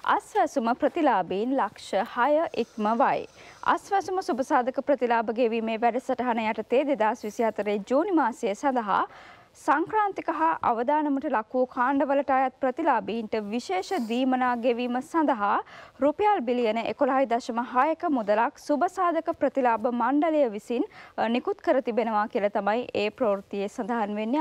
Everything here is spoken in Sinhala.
ආස්වාසුම ප්‍රතිලාභීන් ලක්ෂ 6 ඉක්මවයි. ආස්වාසුම සුබසාධක ප්‍රතිලාභ ගෙවීමේ වැඩසටහන යටතේ 2024 ජූනි මාසය සඳහා සංක්‍රාන්තික හා අවදානමට ලක් වූ කාණ්ඩවලට අයත් ප්‍රතිලාභීන්ට විශේෂ දීමනා ගෙවීම සඳහා රුපියල් බිලියන 11.6ක මුදලක් සුබසාධක ප්‍රතිලාභ මණ්ඩලය විසින් නිකුත් කර තිබෙනවා කියලා තමයි ඒ ප්‍රවෘත්තියේ සඳහන් වෙන්නේ.